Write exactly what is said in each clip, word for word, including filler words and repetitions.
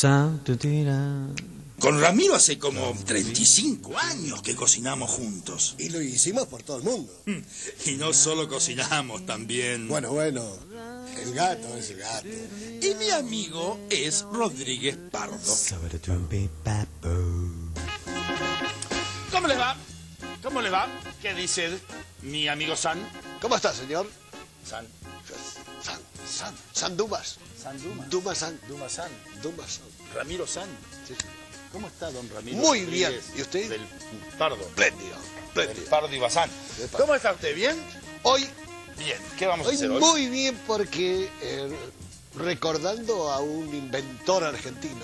Con Ramiro hace como treinta y cinco años que cocinamos juntos. Y lo hicimos por todo el mundo. Y no solo cocinamos, también... Bueno, bueno, el gato es el gato. Y mi amigo es Rodríguez Pardo. ¿Cómo les va? ¿Cómo les va? ¿Qué dice mi amigo San? ¿Cómo está, señor? San. San. San. San Dumas. San Dumas. Dumas San. Dumas San. Dumas San. Ramiro San. Sí, sí. ¿Cómo está, don Ramiro? Muy Rodríguez, bien. ¿Y usted? Del Pardo. Espléndido. Del Espléndido. Pardo y Bazán. ¿Cómo está usted? ¿Bien? Hoy, Bien. ¿Qué vamos a hoy hacer hoy? muy bien porque eh, recordando a un inventor argentino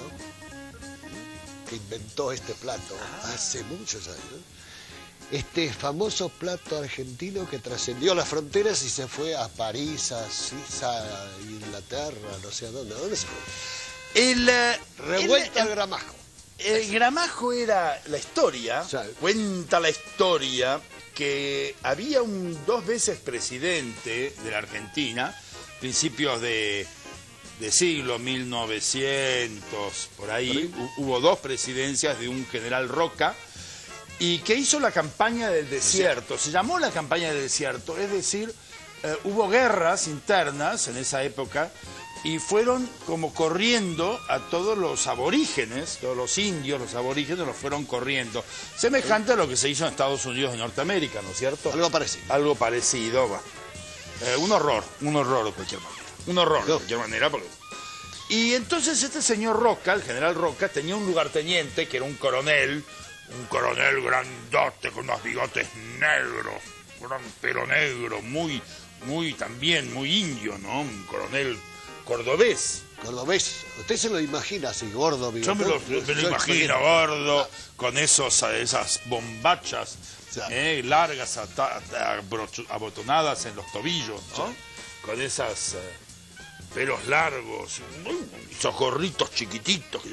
que inventó este plato Ah. hace muchos años. Este famoso plato argentino que trascendió las fronteras y se fue a París, a Suiza, a Inglaterra, no sé a dónde. ¿A dónde se fue? El, eh, Revuelta el- al gramajo. El gramajo era la historia, Sí. cuenta la historia que había un dos veces presidente de la Argentina, principios de, de siglo mil novecientos, por ahí, Por ahí. hu- hubo dos presidencias de un general Roca, y que hizo la campaña del desierto. Se llamó la campaña del desierto, es decir, eh, hubo guerras internas en esa época y fueron como corriendo a todos los aborígenes, todos los indios, los aborígenes los fueron corriendo. Semejante a lo que se hizo en Estados Unidos de Norteamérica, ¿no es cierto? Algo parecido. Algo parecido, va. Eh, un horror, un horror de cualquier manera. Un horror de cualquier manera. Porque... Y entonces este señor Roca, el general Roca, tenía un lugarteniente que era un coronel, un coronel grandote con unos bigotes negros, gran pelo negro, muy, muy también, muy indio, ¿no? Un coronel cordobés. Cordobés. Usted se lo imagina así, gordo, Yo me lo, me lo imagino gordo, con esos, esas bombachas Sí. eh, largas, ata- abrocho- abotonadas en los tobillos, ¿no? Sí. Con esas eh, pelos largos, esos gorritos chiquititos,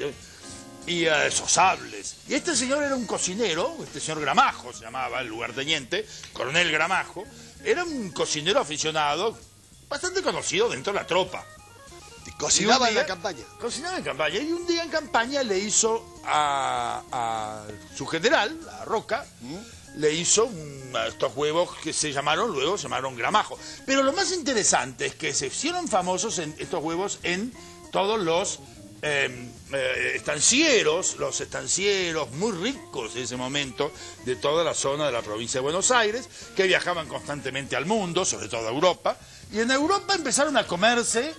y eh, esos sables. Y este señor era un cocinero, este señor Gramajo se llamaba, el lugarteniente, coronel Gramajo, era un cocinero aficionado, bastante conocido dentro de la tropa. Y cocinaba Y un en la día- campaña. Cocinaba en campaña. Y un día en campaña le hizo a, a su general, a Roca, le hizo un- a estos huevos que se llamaron, luego se llamaron Gramajo. Pero lo más interesante es que se hicieron famosos en estos huevos en todos los eh, eh, estancieros, los estancieros muy ricos en ese momento de toda la zona de la provincia de Buenos Aires, que viajaban constantemente al mundo, sobre todo a Europa. Y en Europa empezaron a comerse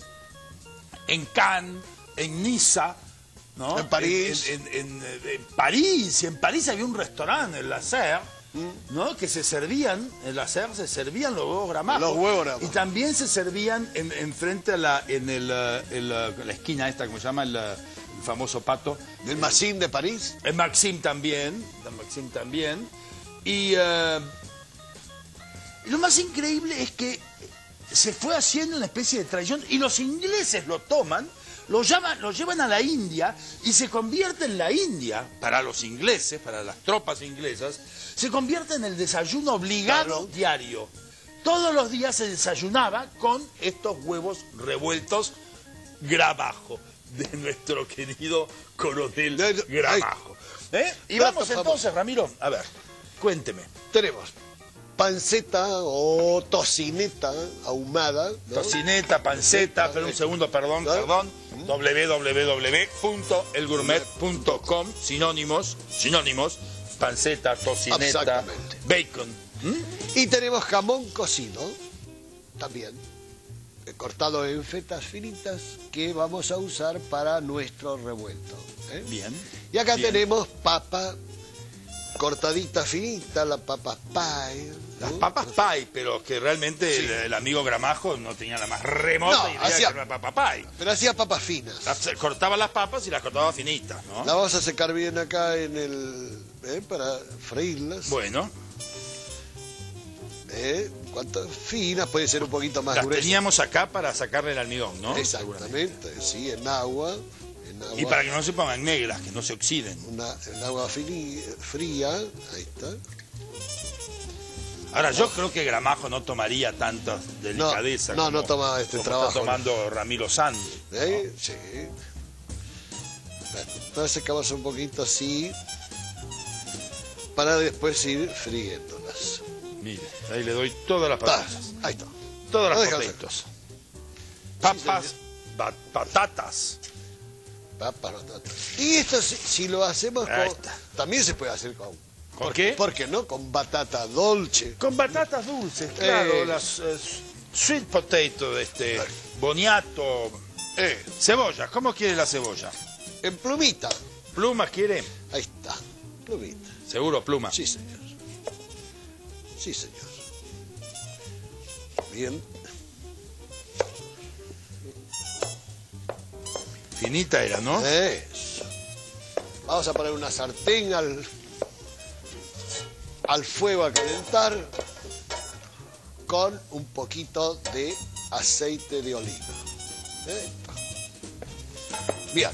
en Cannes, en Niza, ¿no? En París. En, en- en- en- en París. Y en París había un restaurante, el Lacer, ¿no? Que se servían, en la Lacer se servían los huevos Gramajo. Los huevos Gramajo. Y también se servían en, en frente a la, en el, eh, el, eh, la esquina esta, como se llama, el, eh, el famoso pato. Del Massim de París. En Maxim también, en Maxim también. Y, eh, y lo más increíble es que se fue haciendo una especie de tradición y los ingleses lo toman, lo, llaman, lo llevan a la India y se convierte en la India, para los ingleses, para las tropas inglesas, se convierte en el desayuno obligado Claro. diario. Todos los días se desayunaba con estos huevos revueltos Gramajo, de nuestro querido coronel De- de- Gramajo. ¿Eh? Y Plato vamos famoso. entonces, Ramiro, a ver, cuénteme. Tenemos panceta o tocineta ahumada, ¿no? Tocineta, panceta, pero un segundo, perdón, ¿No? perdón. w w w punto el gourmet punto com, sinónimos, sinónimos, panceta, tocineta, Exactamente. bacon. ¿Mm? Y tenemos jamón cocido, también, eh, cortado en fetas finitas, que vamos a usar para nuestro revuelto. ¿eh? Bien. Y acá bien. tenemos papa cortadita finita, la papa pie. ¿no? Las papas pie, pero que realmente Sí. el, el amigo Gramajo no tenía la más remota No, idea hacía- que era una papa pie. Pero hacía papas finas. Las- cortaba las papas y las cortaba finitas, ¿no? La vamos a secar bien acá en el... ¿eh? para freírlas. Bueno, ¿eh? Cuanto finas, puede ser un poquito más las gruesas. teníamos acá para sacarle el almidón, ¿no? Exactamente, sí, en agua. En agua Y para que no se pongan negras, que no se oxiden. una, en agua fini- fría, ahí está. Ahora, yo creo que Gramajo no tomaría tanta delicadeza. no, como- no toma este como trabajo, está tomando Ramiro Sanz. ¿eh? Sí. Bueno, entonces secamos un poquito así para después ir friéndolas. Mire, ahí le doy todas las Ah, patatas. ahí está. Todas No las dejas potatoes. Papas, señor. ba- patatas. Papas, batatas. Y esto si, si lo hacemos Ahí con... está. También se puede hacer con... ¿Con ¿por, qué? ¿Por qué no? Con batata dolce. Con batatas dulces, claro, Eh. las eh, sweet potato, este, boniato, Eh, cebolla. ¿Cómo quiere la cebolla? en plumita. ¿Plumas quiere? Ahí está. Plumita. Seguro, pluma. Sí, señor. Sí, señor. Bien. Finita era, ¿no? Eso. Vamos a poner una sartén al, al fuego a calentar con un poquito de aceite de oliva. Esto. Bien.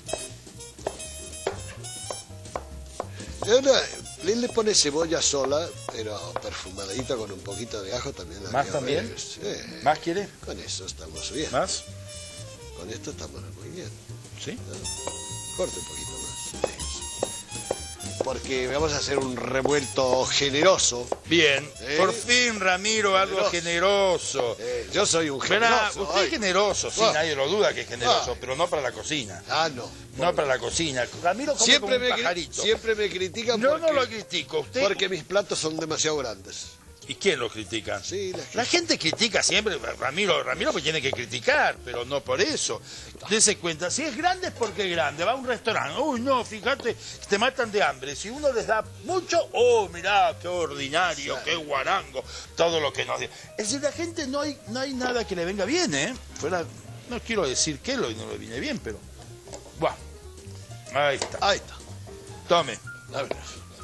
Y ahora, él le pone cebolla sola, pero perfumadita con un poquito de ajo también. ¿Más habría- también? Sí. ¿Más quiere? Con eso estamos bien. ¿Más? Con esto estamos muy bien. ¿Sí? Corte un poquito más. Eso. Porque vamos a hacer un revuelto generoso. Bien. ¿Eh? Por fin, Ramiro, algo generoso. Eh, yo soy un Verá, generoso. usted ay. es generoso, sí, Ah. nadie lo duda que es generoso, Ah. pero no para la cocina. Ah, no. No para la cocina. Ramiro come Siempre como un me, cri- pajarito. siempre me critican Yo porque, no lo critico. ¿Usted? porque mis platos son demasiado grandes. ¿Y quién lo critica? Sí, la gente. La gente critica siempre, Ramiro, Ramiro pues tiene que criticar, pero no por eso. Dese cuenta, si es grande es porque es grande, va a un restaurante, uy no, fíjate, te matan de hambre. Si uno les da mucho, oh, mirá, qué ordinario, qué guarango, todo lo que nos dice. Es decir, la gente no hay, no hay nada que le venga bien, ¿eh? Fuera, no quiero decir que lo no le viene bien, pero... Buah, ahí está. Ahí está. Tome, A ver.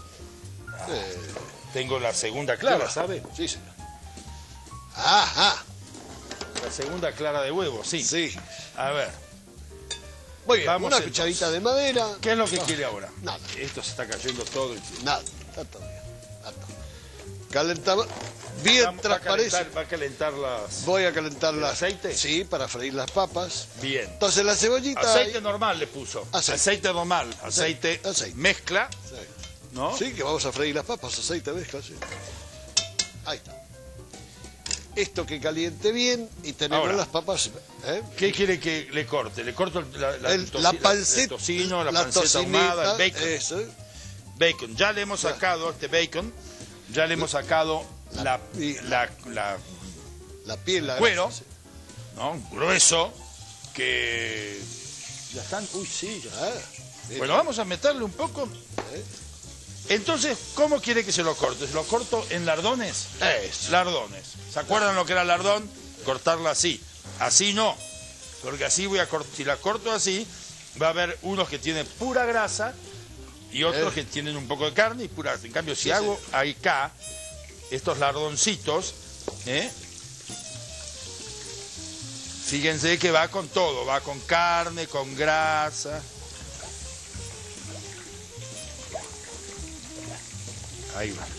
Eh, tengo la segunda clara, ¿sabe? Sí, señor. Ajá. La segunda clara de huevo, sí. Sí. A ver. Muy bien. Vamos una entonces. cucharita de madera. ¿Qué es lo que quiere ahora? Nada. Esto se está cayendo todo. Nada. Está todo bien. Está todo. Calentamos. Bien Vamos- va, a transparente. calentar, va a calentar las... Voy a calentar ¿El las... aceite? Sí, para freír las papas. Bien. Entonces la cebollita... Aceite ahí- normal le puso. Aceite. Aceite normal. Aceite, Aceite. mezcla, Sí. ¿no? Sí, que vamos a freír las papas, aceite mezcla, sí. Ahí está. Esto que caliente bien y tenemos Ahora. las papas. ¿eh? ¿Qué quiere que le corte? Le corto la, la, El- toci- la el panceta, tocino, la, la panceta tocineta, ahumada, el bacon. eso. Bacon. Ya le hemos sacado este bacon, ya le hemos sacado la, y- la, la La piel, la cuero, grasa, sí. ¿no? Grueso, que ya están, uy sí, ya. Ah, mira, Bueno, vamos a meterle un poco. ¿eh? Entonces, ¿cómo quiere que se lo corte? ¿Se lo corto en lardones? Eso. Lardones. ¿Se acuerdan lo que era lardón? Cortarla así. Así no. Porque así voy a cortar. Si la corto así, va a haber unos que tienen pura grasa y otros Eh. que tienen un poco de carne y pura grasa. En cambio, si Sí, hago sí. ahí acá, estos lardoncitos, ¿eh? Fíjense que va con todo. Va con carne, con grasa. Ahí va.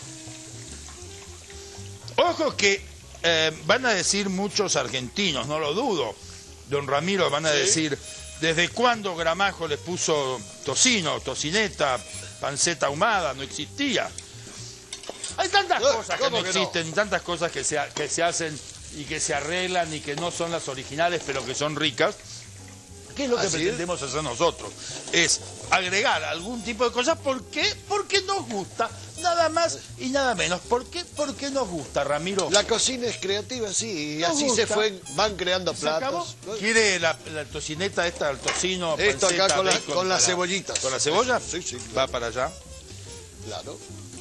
Ojo que eh, van a decir muchos argentinos, no lo dudo. Don Ramiro, van a Sí. decir, ¿desde cuándo Gramajo le puso tocino, tocineta, panceta ahumada? No existía. Hay tantas No, cosas que ¿cómo no que no? existen, tantas cosas que se, ha- que se hacen y que se arreglan y que no son las originales, pero que son ricas. ¿Qué es lo que ¿Así es? pretendemos hacer nosotros? Es agregar algún tipo de cosas. ¿Por qué? Porque nos gusta. Nada más y nada menos. ¿Por qué? Porque nos gusta, Ramiro. La cocina es creativa, sí, y Nos así gusta. se fue, van creando ¿Se acabó? platos. ¿no? ¿Quiere la, la tocineta esta, el tocino, Esto acá panceta, con la- bacon con las para- cebollitas. ¿Con la cebolla? Sí, sí, claro. Va para allá. Claro.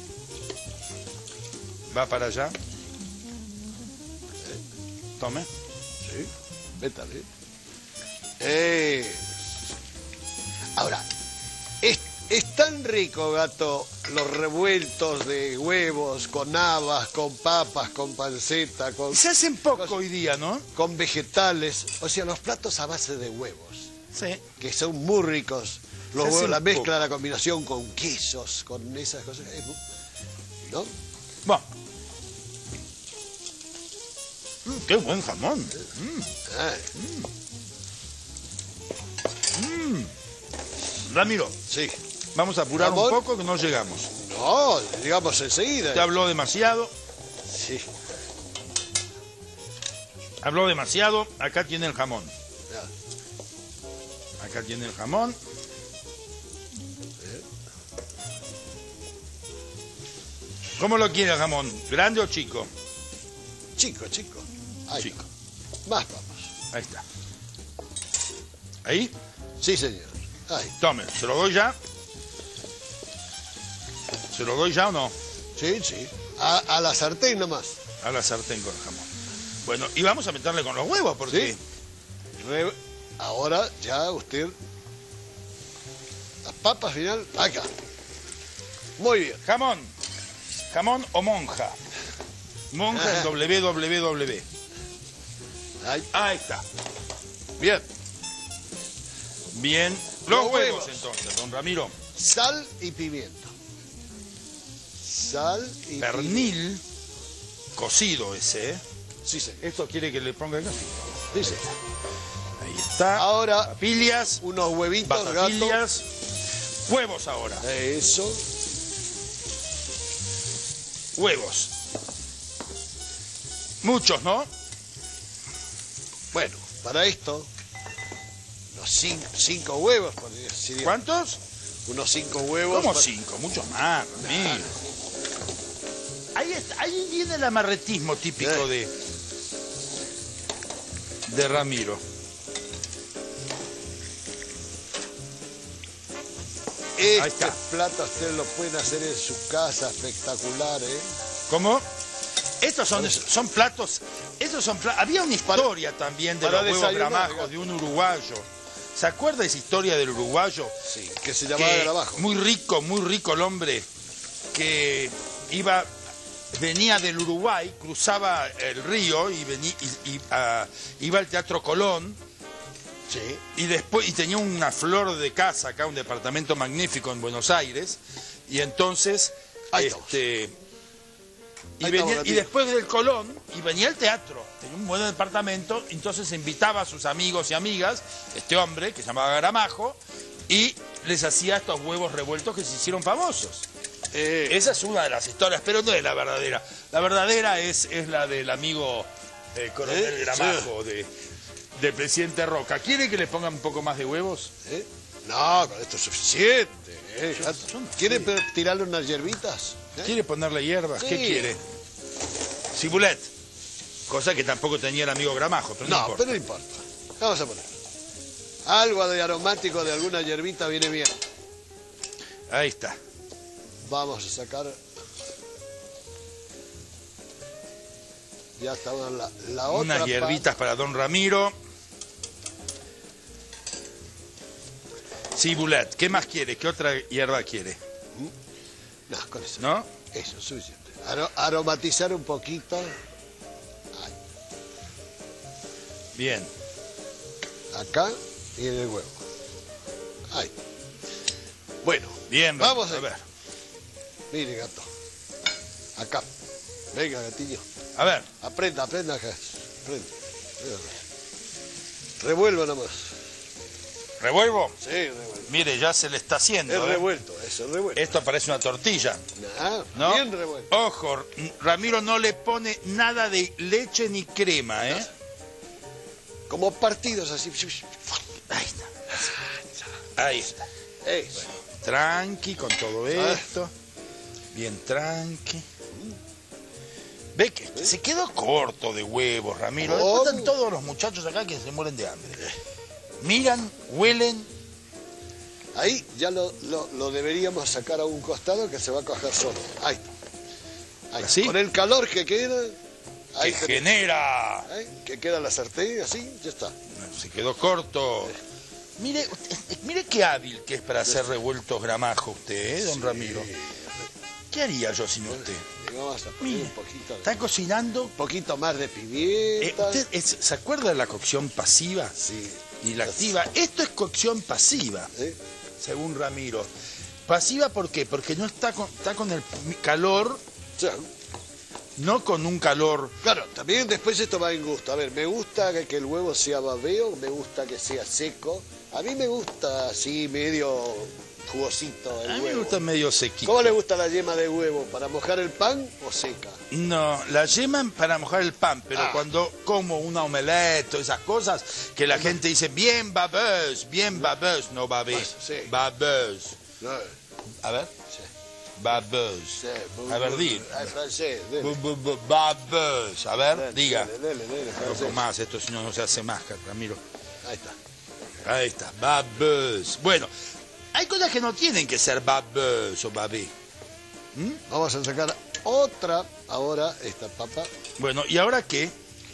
Va para allá. Tome. Sí, métale. Eh. Ahora, es, es tan rico, gato, los revueltos de huevos, con habas, con papas, con panceta, con, Se hacen poco hoy día, ¿no? con vegetales. O sea, los platos a base de huevos, Sí. que son muy ricos. Los Se huevos, hacen la mezcla, poco. la combinación con quesos, con esas cosas. es muy- ¿No? Bueno. Mm, qué buen jamón. Mm. Ah, Ramiro, Sí. vamos a apurar un Jamón. poco que no llegamos. No, digamos enseguida. Te habló demasiado, Sí. habló demasiado. Acá tiene el jamón. Ya. Acá tiene el jamón. ¿Cómo lo quiere el jamón? ¿Grande o chico? Chico, chico. Ahí. Chico. Más vamos. Ahí está. Ahí, Sí, señor. Ahí. tome, ¿se lo doy ya? ¿Se lo doy ya o no? Sí, sí. A, a la sartén nomás. A la sartén con el jamón. Bueno, y vamos a meterle con los huevos, porque... Sí. Re- Ahora ya usted... Las papas final, acá. Muy bien. Jamón. Jamón o monja. Monja en doble u doble u doble u. Ahí. Ahí está. Bien. Bien. Los, Los huevos, huevos. entonces, don Ramiro. Sal y pimienta. Sal y pimienta. Pernil cocido ese, ¿eh? Sí, señor. Esto quiere que le ponga acá. Sí, señor. Ahí está. Ahora, Papillas. unos huevitos, gato. Batapillas. Huevos ahora. Eso. Huevos. Muchos, ¿no? Bueno, para esto, unos cinco, cinco huevos. porque sería- ¿Cuántos? Unos cinco huevos. ¿Cómo para- cinco? Muchos más, Ramiro. Ahí, está, ahí viene el amarretismo típico de, de Ramiro. Ahí Este está. plato ustedes lo pueden hacer en su casa, espectacular, ¿eh? ¿Cómo? Estos son, son platos, estos son pla- había una historia también de para los huevos desayunar, gramajos gato. de un uruguayo. ¿Se acuerda esa historia del uruguayo? Sí, que se llamaba Que Gramajo. muy rico, muy rico el hombre, que iba, venía del Uruguay, cruzaba el río y, venía, y, y, ah, iba al Teatro Colón. Sí. Y después, y tenía una flor de casa acá, un departamento magnífico en Buenos Aires, y entonces, Ahí estamos. este, y, Ahí venía- estamos, y Ramiro. después del Colón, y venía el teatro, tenía un buen departamento, entonces invitaba a sus amigos y amigas, este hombre, que se llamaba Gramajo, y les hacía estos huevos revueltos que se hicieron famosos. Eh, Esa es una de las historias, pero no es la verdadera. La verdadera es, es la del amigo eh, coronel Eh, Gramajo, de, del presidente Roca. ¿Quiere que le pongan un poco más de huevos? ¿eh? No, con esto es suficiente. ¿eh? Yo- yo no ¿Quiere sé. pe- tirarle unas hierbitas? ¿Eh? ¿Quiere ponerle hierbas? Sí. ¿Qué quiere? Cibulet. Cosa que tampoco tenía el amigo Gramajo, pero no, No, importa. pero no importa. Vamos a poner. Algo de aromático de alguna hierbita viene bien. Ahí está. Vamos a sacar. Ya está la, la otra. Unas pa- hierbitas para don Ramiro. Cibulet. ¿Qué más quiere? ¿Qué otra hierba quiere? No, con eso. ¿No? Eso, suficiente. Aro- aromatizar un poquito. Ahí, Bien. acá y en el huevo. Ahí. Bueno, Bien, vamos a a ver. mire, gato. Acá. Venga, gatillo. A ver. Aprenda, aprenda acá. Aprenda. Revuelva nomás. ¿Revuelvo? Sí, revuelvo. Mire, ya se le está haciendo. Es ¿eh? revuelto, eso, revuelto. Esto parece una tortilla. Ah, ¿No? bien revuelto. Ojo, Ramiro no le pone nada de leche ni crema, ¿eh? Como partidos así. Ahí está. Ahí está. Eso. Tranqui con todo esto. Bien tranqui. Ve que se quedó corto de huevos, Ramiro. Después ¿Cómo? están todos los muchachos acá que se mueren de hambre. Miran, huelen. Ahí ya lo, lo, lo deberíamos sacar a un costado que se va a coger solo. Ahí está. Ahí. ¿Así? Con el calor que queda, ahí Que tenés. genera. Ahí, que queda la sartén, así, ya está. Se quedó corto. Mire, usted- mire qué hábil que es para hacer revueltos Gramajo usted, ¿eh, don Ramiro? ¿Qué haría yo sin usted? Le vamos a poner Mire, un poquito, de- está cocinando. un poquito más de Eh, pimienta. ¿usted es- ¿Se acuerda de la cocción pasiva Sí. y la activa? Esto es cocción pasiva, ¿Eh? según Ramiro. ¿Pasiva por qué? Porque no está con, está con el calor, O sea, no con un calor. claro, también después esto va en gusto. A ver, me gusta que, que el huevo sea babeo, me gusta que sea seco. A mí me gusta así, medio jugosito el A mí huevo. me gusta medio sequito. ¿Cómo le gusta la yema de huevo? ¿Para mojar el pan o seca? No, la yema para mojar el pan, pero Ah. cuando como una omelette o esas cosas, que la gente dice bien babeuse, bien babeuse, no babé, Ah, sí. babeuse. No, A ver, sí, babeuse. sí. A ver, di. Ay, francés, dele. Bu- bu- bu- Babeuse. A ver, Dele, diga. Dele, dele, dele, Un francés. poco más, esto si no, no se hace más, Ramiro. Ahí está. Ahí está, babeuse. Bueno, hay cosas que no tienen que ser babeuse o babé. Vamos a sacar otra, ahora, esta papa. Bueno, ¿y ahora qué?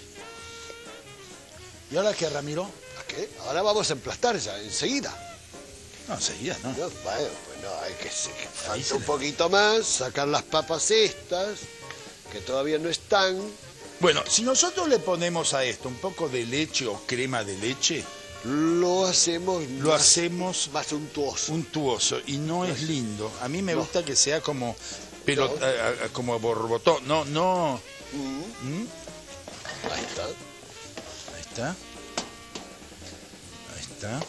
¿Y ahora qué, Ramiro? ¿A qué? Ahora vamos a emplastar ya, enseguida. No, enseguida, ¿no? No, bueno, pues no, hay que se- Ahí falta se un le- poquito más, sacar las papas estas, que todavía no están. Bueno, si nosotros le ponemos a esto un poco de leche o crema de leche, Lo hacemos lo más, hacemos más untuoso. untuoso y no es lindo. A mí me No. gusta que sea como pero No. eh, eh, como borbotón. No, no. Mm, ¿Mm? ahí está. Ahí está. Ahí está.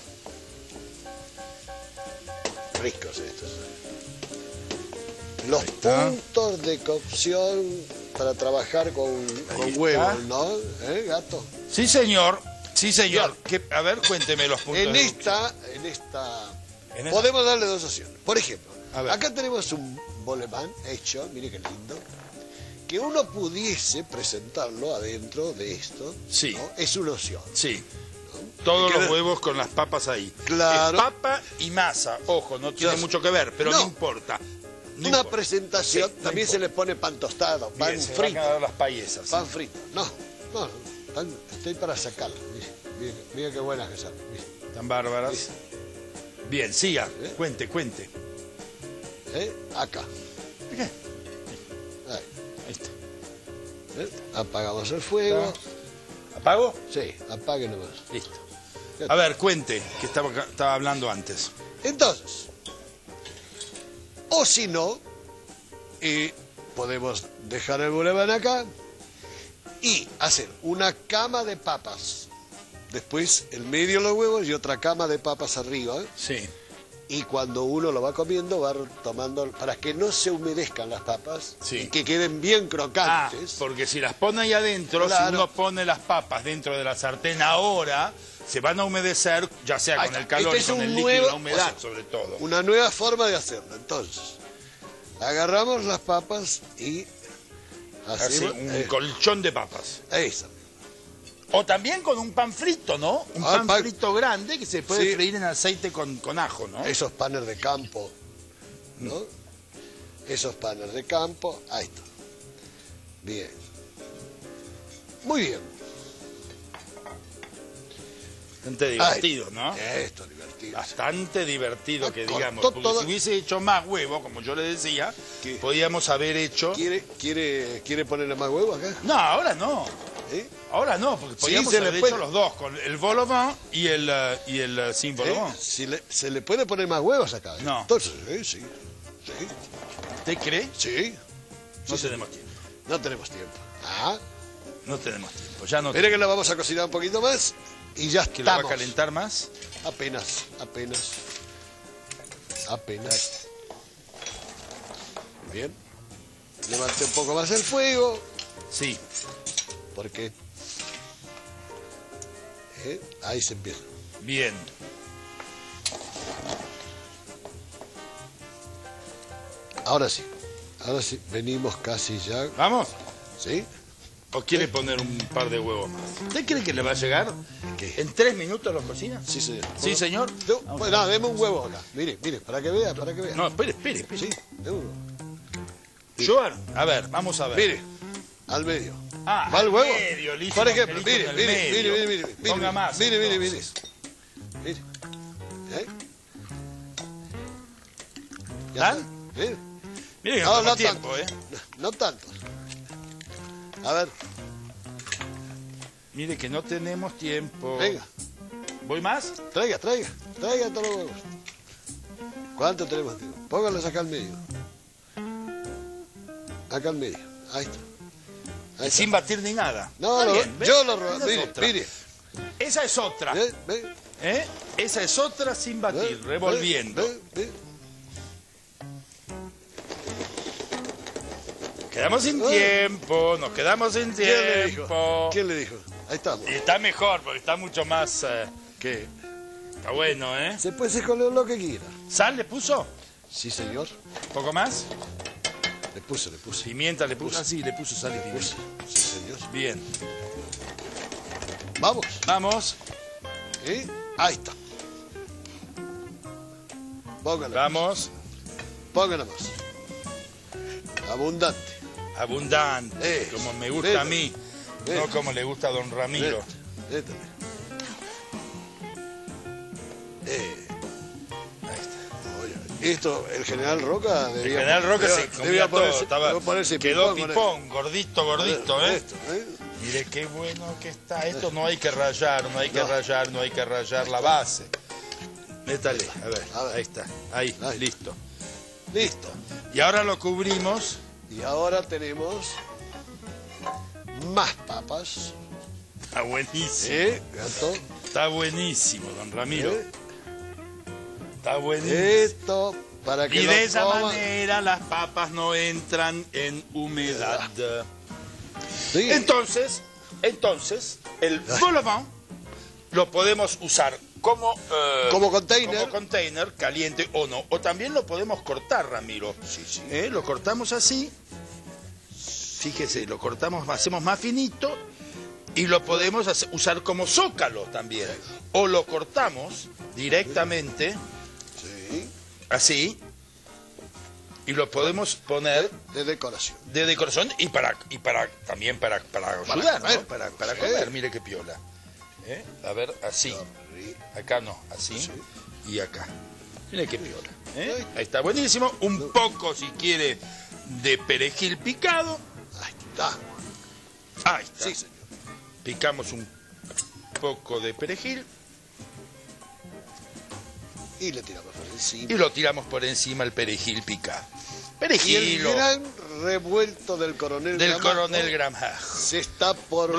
Ricos estos. Los está. puntos de cocción para trabajar con, Ahí con está. huevos, ¿no? ¿Eh, gato? Sí, señor. Sí, señor. ¿Qué- a ver, cuénteme los puntos. En de esta, en esta, En esta- podemos darle dos opciones. Por ejemplo, A ver. acá tenemos un bolemán hecho, mire qué lindo, que uno pudiese presentarlo adentro de esto. Sí. ¿no? Es una opción. Sí. Todos Y queda- los huevos con las papas ahí. Claro. Es papa y masa. Ojo, no tiene Claro. mucho que ver, pero no, No. importa. No Una importa. presentación, Sí, no también se importa. le pone pan tostado, pan Bien, se van a frito. dar las payesas. Pan frito. No, no, no, pan- estoy para sacarlo. Mire, mire, mire qué buenas que salen. mire. Tan bárbaras. Bien, siga. ¿Eh? Cuente, cuente. ¿Eh? Acá. ¿Qué? Ahí. Ahí está. ¿Eh? Apagamos el fuego. ¿Apago? Sí, apague nomás. Listo. A ver, cuente, que estaba, estaba hablando antes. Entonces, o si no, y podemos dejar el boulevard acá y hacer una cama de papas. Después el medio los huevos y otra cama de papas arriba. Sí. Y cuando uno lo va comiendo, va tomando, para que no se humedezcan las papas Sí. y que queden bien Ah, crocantes. porque si las pone ahí adentro, Claro. si uno pone las papas dentro de la sartén ahora, se van a humedecer, ya sea Ahí con está. el calor Este y es con el un líquido, nuevo- la humedad o sea, sobre todo. Una nueva forma de hacerlo. Entonces, agarramos las papas y Hace hacemos un eh, colchón de papas. esa. O también con un pan frito, ¿no? Un Ah, pan, pan- frito grande que se puede Sí. freír en aceite con, con ajo, ¿no? Esos panes de campo, ¿no? Esos panes de campo, ahí está. Bien. Muy bien. Bastante divertido, ¿no? Esto es divertido. Bastante divertido Ah, que cortó digamos. Porque todo. si hubiese hecho más huevo, como yo le decía, ¿Qué? podíamos haber hecho... ¿Quiere, quiere, ¿Quiere ponerle más huevo acá? No, ahora no. ¿Eh? Ahora no, porque Sí, podíamos se le haber puede. hecho los dos, con el vol au vent y el, eh, y el eh, sin vol au ¿Eh? vent. Si le- ¿Se le puede poner más huevos acá? ¿eh? No. Entonces, ¿eh? sí. Sí. ¿Usted cree? Sí. No Sí, tenemos tiempo. No tenemos tiempo. Ah. No tenemos tiempo. Ya no Espere que la vamos a cocinar un poquito más y ya que la va a estamos. calentar más. Apenas, apenas. Apenas. Bien. Levante un poco más el fuego, Sí. porque... ¿eh? Ahí se empieza. Bien. Ahora sí. Ahora sí. Venimos casi ya. ¿Vamos? ¿Sí? ¿O quiere poner un par de huevos más? ¿Usted cree que le va a llegar? ¿Qué? ¿En tres minutos lo cocina? Sí, señor. Sí, señor. No, pues nada, deme un huevo acá. Mire, mire, para que vea, para que vea. No, espere, espere, espere. Sí, de uno. Joan, a ver, vamos a ver. Mire, al medio. Ah, ¿Va el al huevo? medio, listo, Por ejemplo, Angelito, mire, en el mire, mire, medio. mire, mire, mire. Ponga más, Mire, mire, mire. entonces. Mire. ¿Eh? Ya ¿Dan? está. ¿Eh? Mire que No, no no tenemos tiempo, tanto. ¿eh? No, no tanto. A ver, Mire que no tenemos tiempo. venga, ¿Voy más? traiga, traiga, traiga todos los huevos. ¿Cuánto tenemos tiempo? Póngalos acá al medio. Acá al medio. Ahí está. Ahí está. Sin batir ni nada. No, Está no, bien, ¿ves? yo lo robo. Esa es Mire, otra. mire. Esa es otra. ¿Eh? ¿Ve? ¿Eh? Esa es otra sin batir, ¿Eh? revolviendo. ¿Eh? ¿Eh? Quedamos sin ¿Eh? tiempo, nos quedamos sin ¿Quién le dijo? tiempo. ¿Quién le dijo? Ahí estamos. Y está mejor, porque está mucho más... eh, ¿Qué? está bueno, ¿eh? Se puede hacer con lo que quiera. ¿Sal le puso? Sí, señor. ¿Un poco más? Le puse, le puse. Pimienta le puso. Ah, sí, le puso sal y Le puse. pimienta. Sí, señor. Bien. Vamos. Vamos, ¿Eh? Ahí está. Póngala. vamos. Póngala más. Abundante. Abundante, Eh, como me gusta eh, a mí, eh. no como le gusta a don Ramiro. Este, este. Eh. Ahí está. Oye, esto, el general Roca El debía... general Roca debía- se debía comía todo, ponerse- estaba, debía ponerse quedó pipón con pipón, gordito, gordito, ¿eh? esto, ¿eh? Mire qué bueno que está, esto no hay que rayar, no hay que No. rayar, no hay que rayar la base. Métale, a ver, A ver. ahí está, ahí, Ahí. listo. Listo. Y ahora lo cubrimos, Y ahora tenemos más papas. está buenísimo, ¿Eh? Gato. está buenísimo, don Ramiro, ¿Eh? está buenísimo. Esto para que Y lo de esa coman. manera las papas no entran en humedad. Sí. Entonces, entonces, el vol au vent lo podemos usar como, eh, Como container. como container, caliente o no. O también lo podemos cortar, Ramiro. Sí, sí. Eh, Lo cortamos así. Fíjese, lo cortamos, hacemos más finito y lo podemos hacer- usar como zócalo también. O lo cortamos directamente, Sí. así, y lo podemos poner De decoración. de decoración y para y para también para, para Para ayudar, comer. ¿no? Para, para Sí. comer, mire qué piola. ¿Eh? A ver, así. Sí. Acá no, así. Sí. Y acá. Mire qué piola. ¿eh? Sí. Ahí está buenísimo. Un poco, si quiere, de perejil picado. Ahí está. Ahí está. Sí, señor. Picamos un poco de perejil Y le tiramos por encima. y lo tiramos por encima el perejil picado. Y Perejil el o- gran revuelto del coronel del Gramajo coronel Gramajo. se está por...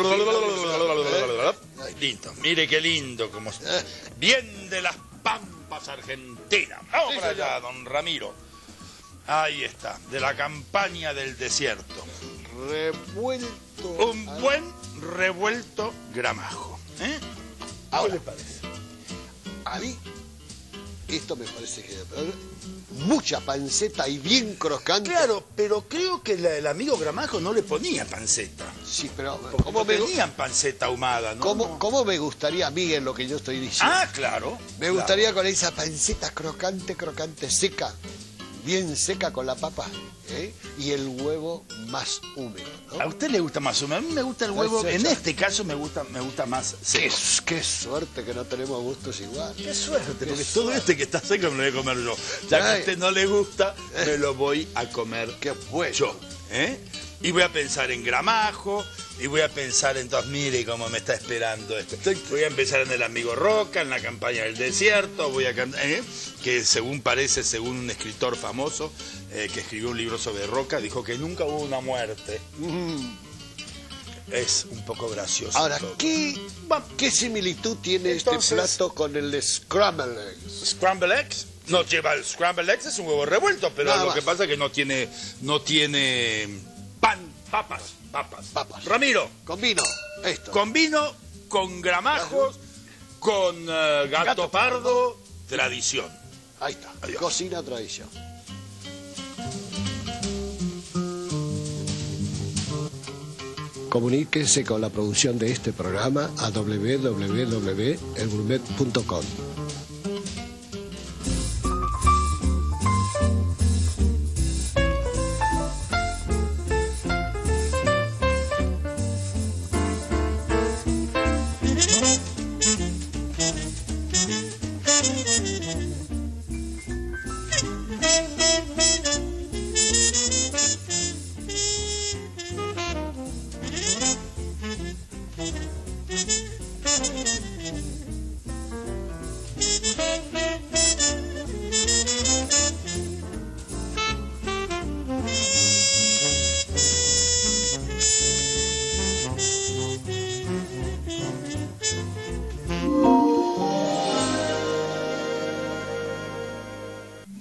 Lindo, mire qué lindo como Eh. bien de las pampas argentinas. Vamos Sí, para señor. allá, don Ramiro. Ahí está, de la campaña del desierto. Revuelto. Un al- buen revuelto Gramajo. ¿Eh? Ahora, ¿Qué le parece? a mí, esto me parece que... Mucha panceta y bien crocante. Claro, pero creo que la- el amigo Gramajo no le ponía panceta. Sí, pero Porque ¿cómo no me, tenían panceta ahumada, ¿no? cómo, No. cómo me gustaría a mí en lo que yo estoy diciendo? Ah, claro. Me gustaría con esa panceta crocante, crocante, seca, bien seca con la papa, ¿eh? Y el huevo más húmedo, A ¿no? usted le gusta más húmedo. A mí me gusta el huevo. Sí, sí, En sí. este caso me gusta, me gusta más Qué, seco. qué suerte que no tenemos gustos iguales. Qué suerte, porque Qué todo suerte. este que está seco me lo voy a comer yo. Ya que a Ay. usted no le gusta, me lo voy a comer Qué bueno. yo. ¿eh? Y voy a pensar en Gramajo, y voy a pensar en todos, mire cómo me está esperando esto. Voy a empezar en el amigo Roca, en la campaña del desierto, voy a can- ¿eh? que según parece, según un escritor famoso eh, que escribió un libro sobre Roca, dijo que nunca hubo una muerte. Mm. Es un poco gracioso. Ahora, todo. ¿qué, ¿qué similitud tiene Entonces- este plato con el de scrambled eggs? Scramble eggs no lleva el scramble eggs, es un huevo revuelto, pero Nada lo más. que pasa es que no tiene no tiene pan, papas, papas. Papas. Ramiro, Con vino, esto. con vino, con gramajos, con eh, gato, Gato pardo, tradición. Ahí está, Adiós. cocina tradición. Comuníquese con la producción de este programa a w w w punto el gourmet punto com.